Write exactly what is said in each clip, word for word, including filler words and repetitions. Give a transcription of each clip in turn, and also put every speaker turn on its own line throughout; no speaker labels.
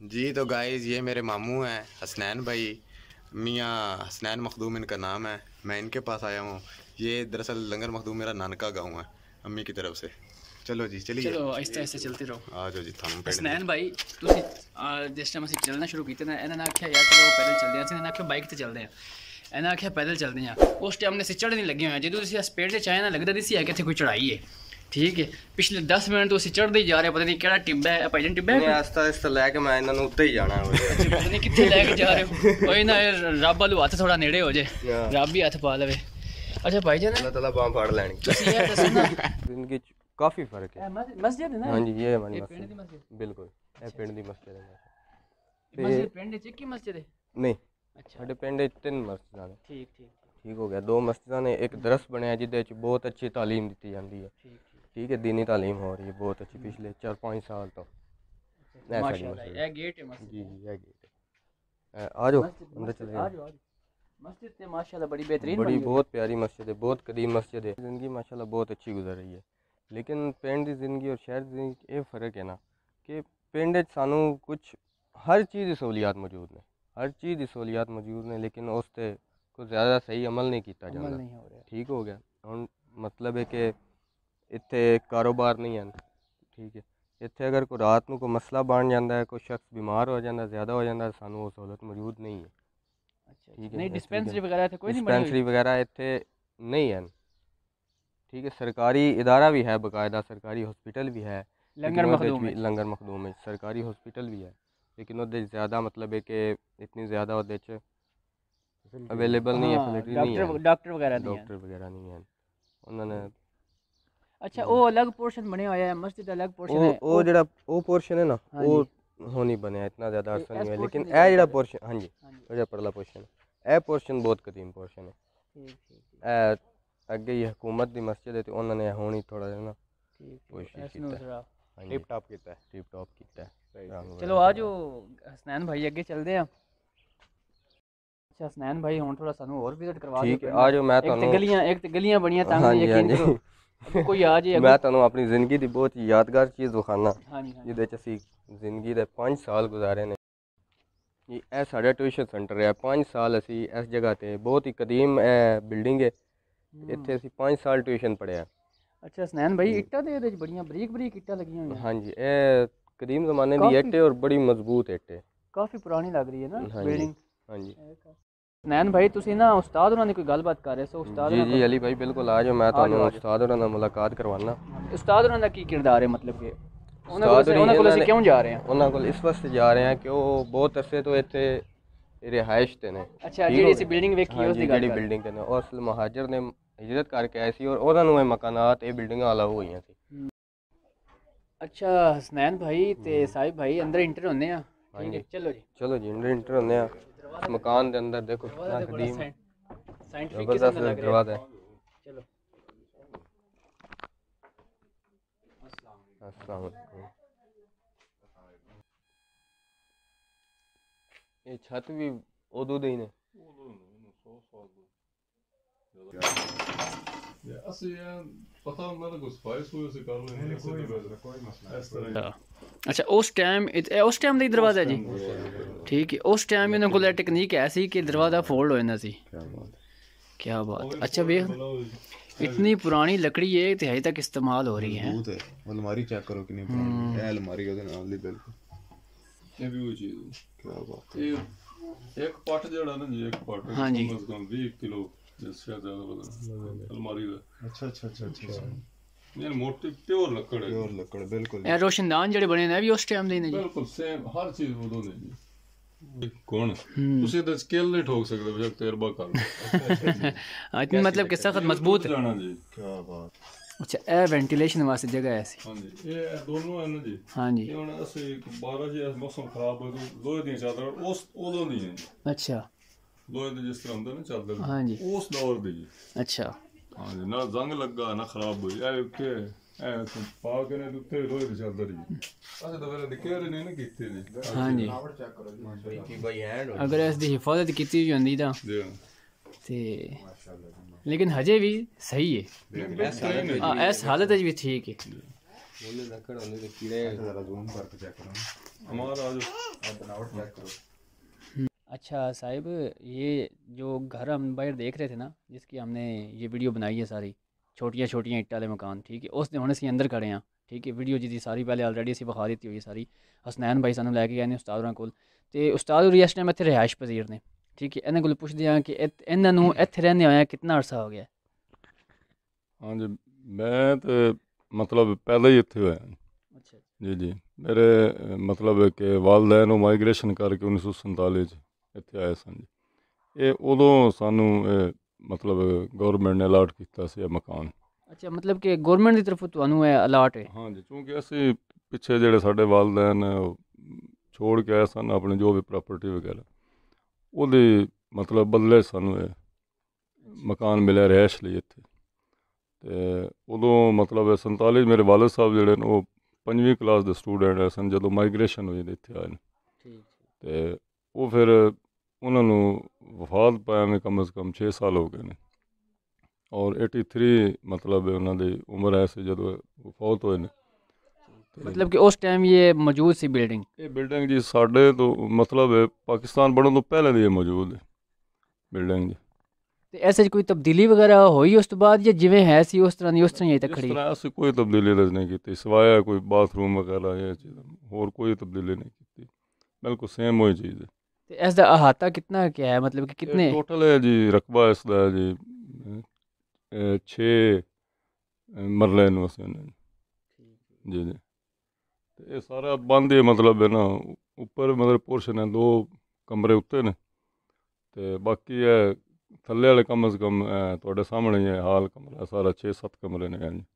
जी तो गाइस ये मेरे मामू हैं हसनैन भाई, मियाँ हसनैन मखदूम इनका नाम है। मैं इनके पास आया हूँ। ये दरअसल लंगर मखदूम मेरा नानका गाँव है अम्मी की तरफ से। चलो जी चलिए,
चलो आहिस्ता आहिस्ता चलते रहो।
आ जाओ जी थानू
हसनैन भाई ਤੁਸੀਂ ਜਿਸ ਟਾਈਮ ਅਸੀਂ ਚੱਲਣਾ ਸ਼ੁਰੂ ਕੀਤਾ ਨਾ ਇਹਨਾਂ ਨੇ ਆਖਿਆ ਯਾਰ ਚਲੋ ਪੈਦਲ ਚੱਲਦੇ ਹਾਂ। ਅਸੀਂ ਇਹਨਾਂ ਆਖਿਆ ਬਾਈਕ ਤੇ ਚੱਲਦੇ ਹਾਂ। ਇਹਨਾਂ ਆਖਿਆ ਪੈਦਲ ਚੱਲਦੇ ਹਾਂ। ਉਸ ਟਾਈਮ ਨੇ ਅਸੀਂ ਚੜ੍ਹਨ ਨਹੀਂ ਲੱਗੇ ਹੋਏ। ਜਦੋਂ ਅਸੀਂ ਇਸ ਪੇੜ ਤੇ ਚਾਹੇ ਨਾ ਲੱਗਦਾ ਸੀ ਕਿ ਇੱਥੇ ਕੋਈ ਚੜਾਈ ਹੈ। ਠੀਕ ਹੈ, ਪਿਛਲੇ ਦਸ ਮਿੰਟ ਤੋਂ ਅਸੀਂ ਚੜ੍ਹਦੇ ਹੀ ਜਾ ਰਹੇ। ਪਤਾ ਨਹੀਂ ਕਿਹੜਾ ਟਿੱਬਾ ਹੈ, ਭਾਈਜਨ ਟਿੱਬਾ ਹੈ।
ਆਸਤਾ ਆਸਤਾ ਲੈ ਕੇ ਮੈਂ ਇਹਨਾਂ ਨੂੰ ਉੱਤੇ ਹੀ ਜਾਣਾ ਹੈ।
ਪਤਾ ਨਹੀਂ ਕਿੱਥੇ ਲੈ ਕੇ ਜਾ ਰਹੇ ਹੋ। ਕੋਈ ਨਾ ਰੱਬ ਵਾਲੂ ਹੱਥ ਥੋੜਾ ਨੇੜੇ ਹੋ ਜੇ, ਰੱਬ ਹੀ ਹੱਥ ਪਾ ਲਵੇ। ਅੱਛਾ ਭਾਈਜਨ
ਅੱਲਾਹ ਤਾਲਾ ਬਾਂਹ ਫੜ ਲੈਣੀ।
ਤੁਸੀਂ ਇਹ ਦੱਸੋ ਨਾ
ਜ਼ਿੰਦਗੀ ਚ ਕਾਫੀ ਫਰਕ ਹੈ।
ਮਸਜਿਦ ਹੈ ਨਾ?
ਹਾਂਜੀ ਇਹ ਹਮਾਰੀ
ਪਿੰਡ ਦੀ ਮਸਜਿਦ,
ਬਿਲਕੁਲ ਇਹ ਪਿੰਡ ਦੀ ਮਸਜਿਦ ਹੈ।
ਮਸਜਿਦ ਪਿੰਡ ਚ ਕੀ ਮਸਜਿਦ ਹੈ?
ਨਹੀਂ,
ਅੱਛਾ
ਸਾਡੇ ਪਿੰਡ ਵਿੱਚ ਤਿੰਨ ਮਸਜਿਦਾਂ ਨੇ।
ਠੀਕ ਠੀਕ
ਠੀਕ ਹੋ ਗਿਆ। ਦੋ ਮਸਜਿਦਾਂ ਨੇ, ਇੱਕ ਦਰਸ ਬਣਿਆ ਜਿਹਦੇ ਵਿੱਚ ਬਹੁਤ ਅੱਛੀ ਤਾਲੀਮ ਦਿੱਤੀ ਜਾਂਦੀ ਹੈ।
ਠੀਕ ਠੀਕ
ठीक है, दीनी तालीम हो रही है बहुत अच्छी पिछले चार पाँच साल तो।
माशाल्लाह ये गेट है मस्जिद।
जी जी ये गेट है। आ जाओ अंदर चले
आ जाओ। मस्जिद ते माशाल्लाह बड़ी बेहतरीन,
बड़ी बहुत प्यारी मस्जिद है, बहुत कदीम मस्जिद है। ज़िंदगी माशाल्लाह बहुत अच्छी गुजर रही है। लेकिन पिंड की ज़िंदगी और शहर की ज़िंदगी ये फ़र्क है ना कि पिंड सानू कुछ हर चीज़ की सहूलियात मौजूद ने, हर चीज़ की सहूलियात मौजूद ने, लेकिन उस पर कुछ ज़्यादा सही अमल नहीं किया जाता। ठीक हो गया। हम मतलब है कि इत्थे कारोबार नहीं है। ठीक है, इत्थे अगर कोई रात को कोई मसला बन जाता है, कोई शख्स बीमार हो जाता, ज़्यादा हो जाता, सानू वो सहूलत मौजूद नहीं है। ठीक है, नहीं
डिस्पेंसरी वगैरह इत्थे कोई नहीं,
डिस्पेंसरी वगैरह इत्थे नहीं है। ठीक है, सरकारी इदारा भी है, बाकायदा सरकारी हॉस्पिटल भी है, लंगर मखदूम में लंगर मखदूम में सरकारी हॉस्पिटल भी है, लेकिन वो ज़्यादा मतलब है कि इतनी ज़्यादा वो अवेलेबल नहीं है, फैसिलिटी नहीं है,
डॉक्टर वगैरह
डॉक्टर वगैरह नहीं है उन्होंने।
अच्छा वो अलग पोर्शन बने हुआ है, मस्जिद अलग पोर्शन है।
वो जेड़ा वो पोर्शन है ना वो हो नहीं बनया, इतना ज़्यादा अर्सा नहीं है। लेकिन ए जेड़ा पोर्शन, हाँ जी जेड़ा परला पोर्शन है, ए पोर्शन बहुत कदीम पोर्शन है। ए अगे ही हुकूमत की मस्जिद है तो उन्होंने होनी थोड़ा ना कोशिश कीता, टिप टॉप कीता है, टिप टॉप कीता है।
चलो आ जाओ हसनैन भाई अगे चलते हैं। अच्छा हसनैन भाई हुन थोड़ा सानू और विजिट करवा दो।
ठीक है आ जाओ। मैं
एक गलियां एक गलियां बनियां तां यकीन करो कोई आ जाए।
मैं तुहानू अपनी जिंदगी की बहुत यादगार चीज़ दिखाना
हाँ
जिहदे च असीं जिंदगी के पाँच साल गुजारे ने। यह साडा ट्यूशन सेंटर है। पाँच साल असीं इस जगह ते बहुत ही कदीम बिल्डिंग है, इत्थे असीं पाँच साल ट्यूशन पढ़िया।
अच्छा हसनैन भाई इट्टां दे इहदे च बड़ियां बरीक बरीक इट्टां लगियां होईयां।
हाँ जी ये कदीम ज़माने दी इट्ट है और बड़ी मजबूत इट्ट है,
काफ़ी पुरानी लग रही है ना बिल्डिंग।
हाँ जी
हसनैन भाई तुसीं ना उस्ताद होरां दी कोई गलबात कर रहे सो? उस्ताद
जी जी अली भाई बिल्कुल आ जाओ, मैं तुहानू उस्ताद होरां नाल मुलाकात करवाना।
उस्ताद होरां दा की किरदार है, मतलब कि उन्हां कोल असीं क्यों जा रहे हैं?
उन्हां कोल इस वास्ते जा रहे हैं कि वो बहुत अरसे तो इत्थे रिहाइश ते ने।
अच्छा जेहड़ी असीं बिल्डिंग वेखी उस दी गल,
जेहड़ी बिल्डिंग ते ने और असल महाजर ने हिजरत करके आए सी और उन्हां नूं मकानात ये बिल्डिंगां अलाउ होईयां सी।
अच्छा हसनैन भाई ते साहिब भाई अंदर इंटर होने आ। ठीक है चलो जी
चलो जी अंदर इंटर होने आ। मकान के अंदर देखो कितना कदीम
साइंटिफिक किस्म का
दरवाजा है।
चलो
अस्सलाम वालेकुम। ये छत भी उदू दी ने।
अच्छा उस टाइम उस टाइम दा दरवाजा जी? ठीक है उस टाइम इन्हां कोल टेक्निक ऐसी कि दरवाजा फोल्ड हो जांदा सी। क्या बात। अच्छा वेख इतनी पुरानी लकड़ी है ते अजे तक इस्तेमाल हो रही है।
अलमारी चेक करो कितनी पुरानी है। अलमारी ओदे नाल दी बिल्कुल ये भी वो चीज। क्या बात है। ये एक पार्ट जेड़ा ना जी एक पार्ट
हाँ जी
कम से कम बीस किलो जिससे ज्यादा वजन अलमारी का। अच्छा अच्छा अच्छा अच्छा ये मोटी प्योर लकड़ है, प्योर लकड़ बिल्कुल।
ये रोशनदान जेड़े बने ने भी उस टाइम दे ने जी? बिल्कुल
सेम हर चीज वो ने जी। कौन ਤੁਸੀਂ ਇਹਦਾ ਸਕੇਲ ਨਹੀਂ ਠੋਕ ਸਕਦੇ ਬੇਸ਼ੱਕ ਤਜਰਬਾ ਕਰ ਲਓ।
ਇਤਨੀ मतलब कि सख्त मजबूत
जाना जी। क्या बात।
अच्छा ए वेंटिलेशन वास्ते जगह है सी?
हां जी ये दोनों है ना जी।
हां जी
ये ਹੁਣ ਅਸੀਂ बारह ਜੀ मौसम खराब हो तो लोहे दी चादर उस ਉਦੋਂ ਦੀ ਹੈ।
अच्छा
ਲੋਹੇ ਦੇ ਜਿਸ ਤਰ੍ਹਾਂ ਹੁੰਦਾ ਨਾ ਚਾਦਰ।
हां जी
ਉਸ ਦੌਰ ਦੀ।
अच्छा
हां जी ना जंग लगा ना खराब हुई ਇਹ ਉੱਤੇ ਇਹ ਪਾ ਕੇ ਨੇ ਉੱਤੇ ਲੋਹੇ ਦੀ ਚਾਦਰ ਜੀ। ਅਸੀਂ ਤਾਂ ਫਿਰ ਨਿੱਕੇ ਵਾਲੇ ਨਹੀਂ ਨਾ ਕੀਤੇ ਜੀ।
हां जी
चेक करो जी की भाई हैंड
अगर इस दी हिफाजत कीती होंदी तां
जी
ते लेकिन हजे भी सही है। हां इस हालत च भी ठीक है।
बोले रखड़ होने के कीड़े
ज़रा जूम करके चेक करो हमारा जो बनावट चेक करो।
अच्छा साहिब, ये जो घर हम बाहर देख रहे थे ना, जिसकी हमने ये वीडियो बनाई है सारी, छोटियां छोटियां इट्ट वाले मकान, ठीक है, उसने हुण असीं अंदर खड़े हाँ, ठीक है, वीडियो जी सारी पहले ऑलरेडी असीं विखा दी हुई सारी। हसनैन भाई सानू लैके गए ने उस्ताद होरां कोल, ते उस्ताद होरी इस टाइम इत्थे रिहाइश पजीर ने, ठीक है। इन्हां कोल पुछदे हां कि इन्हां नूं इत्थे रहंदे होया कितना अरसा हो गया?
हाँ जी, मैं तो मतलब पैदा ही इत्थे होया
अच्छा
जी जी। मेरे अ, मतलब कि वालदैन माइग्रेशन करके उन्नीस सौ संताली च इत्थे आए सन जी। ये उदों सानू ए, मतलब गौरमेंट ने अलाट किया सी मकान।
अच्छा, मतलब कि गौरमेंट की तरफों तुहानू है अलाट है?
हाँ जी, क्योंकि असी पिछे जेड़े साडे वालदैन छोड़ के आए सन अपनी जो भी प्रॉपर्टी वगैरह, ओहदी मतलब बदले सानू ये मकान मिले रिहाइश लई इत्थे। ते उदों मतलब संताली मेरे वालिद साहब जेड़े न ओह पंजवीं क्लास दे स्टूडेंट है सन जदों माइग्रेशन हुई इत्थे आए न।
ठीक
ते ओह फिर उन्हां नूं वफात पाया में कम अज़ कम छे साल हो गए ने और एटी थ्री मतलब उन्हां दी उम्र है सी जदों वफात होए ने।
मतलब कि उस टाइम ये मौजूद सी बिल्डिंग?
ये बिल्डिंग जी साढ़े तो मतलब पाकिस्तान बनने तो पहले दी मौजूद है बिल्डिंग जी।
ते ऐसे कोई तब्दीली वगैरह हुई उस तो बाद, या जिवें है सी उस तरह दी उस तरह ही अजें तक
इस
खड़ी?
तरह असी कोई तब्दीली नहीं की सिवाय कोई बाथरूम वगैरह ये चीज़, होर कोई तब्दीली नहीं की, बिल्कुल सेम वही चीज़ है।
ते इसदा अहाता कितना क्या है, मतलब कि कितने?
टोटल है जी रकबा इसका है जी अ, छे मरले नूं असीं जी जी। ते ये सारा बंद है मतलब है ना, ऊपर मतलब पोर्शन है दो कमरे उत्ते ने ते बाकी है थल्ले वाले कम अज़ कम तुहाडे सामने ही है हाल कमरा सारा छे सत्त कमरे ने जी।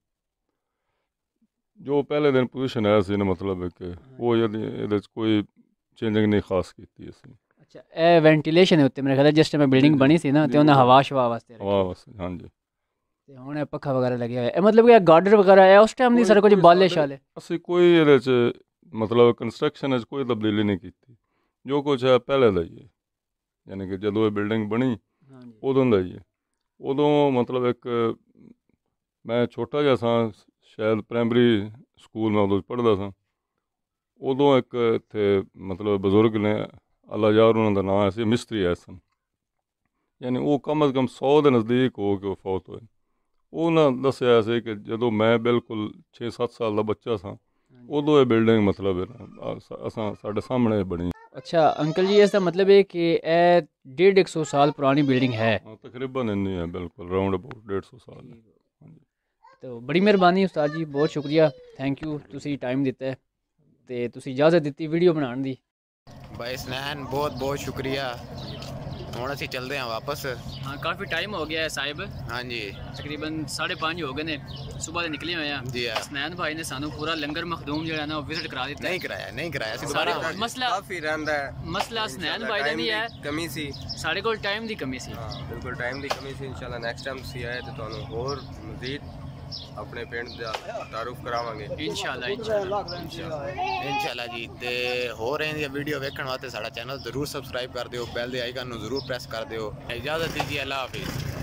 जो पहले दिन पोजीशन है सी ना मतलब है कि वो यदि इहदे च कोई चेंजिंग नहीं खास कीती असीं।
अच्छा, ए वेंटिलेशन है उत्ते मेरे ख्याल जिस टाइम बिल्डिंग
जी,
बनी सी ना,
जी,
ते उन्हें
वो-
हवा शवा वास्ते रखी।
हवा बस हाँ जी।
ते हुण पक्खा वगैरह लगे हुआ है, मतलब कि गार्डर वगैरह है उस टाइम दी सारा कुछ बाले शाले?
असीं कोई इहदे च मतलब कंस्ट्रक्शन च कोई तब्दीली नहीं की, जो कुछ है पहले दा ही है, यानी कि जदों ये बिल्डिंग बनी
हाँ जी।
उदों दा ही है। उदों मतलब एक मैं छोटा जिहा सा शायद प्राइमरी स्कूल में उदों पढ़दा सा, उदों एक इत्थे मतलब बजुर्ग ने अल्लाह यार उन्हां दा नाम सी मिस्त्री है सन, यानी वो कम अज़ कम सौ के नज़दीक हो के फौत होए। उन्हां दस्सिया सी कि जदों मैं बिल्कुल छे सत्त साल का बच्चा सा उदों ये बिल्डिंग मतलब है ना असां साढ़े सामने बनी।
अच्छा अंकल जी, इसका मतलब है कि ए डेढ़ एक सौ साल पुरानी बिल्डिंग है?
हाँ तकरीबन इन्नी है, बिल्कुल राउंड अबाउट डेढ़ सौ साल है। हाँ जी।
तो बड़ी मेहरबानी उस्ताद जी, बहुत शुक्रिया, थैंक यू, तुसी टाइम दिता है ते तुसी इजाज़त दित्ती वीडियो बनाने दी।
भाई स्नैन बहुत बहुत शुक्रिया। हुण असीं चलदे हां वापस।
हाँ काफ़ी टाइम हो गया है साहिब,
हाँ जी
तकरीबन साढ़े पाँच हो गए ने, सुबह से निकले हुए हैं।
जी हाँ।
हसनैन भाई ने सानू पूरा लंगर मखदूम जो है ना विजिट करा दिता है।
नहीं कराया नहीं कराया असीं
सारा
दोबारा आवांगे।
मसला
काफ़ी रैंदा है
मसला हसनैन भाई दा नहीं है,
कमी सी।
साढ़े कोल टाइम दी कमी सी।
हाँ बिल्कुल टाइम की कमी सी। इंशाल्लाह नेक्स्ट टाइम तुसीं आए तो तुहानू होर मज़ीद अपने पिंड दा तारुफ करावांगे
इंशाल्लाह इंशाल्लाह।
इंशाल्लाह जी। ते होर इहदी वीडियो वेखण वास्ते साडा चैनल जरूर सबसक्राइब कर दिओ, बैल दे आइकन नूं जरूर प्रेस कर दिओ। इजाज़त दीजिए, अल्लाह हाफिज़।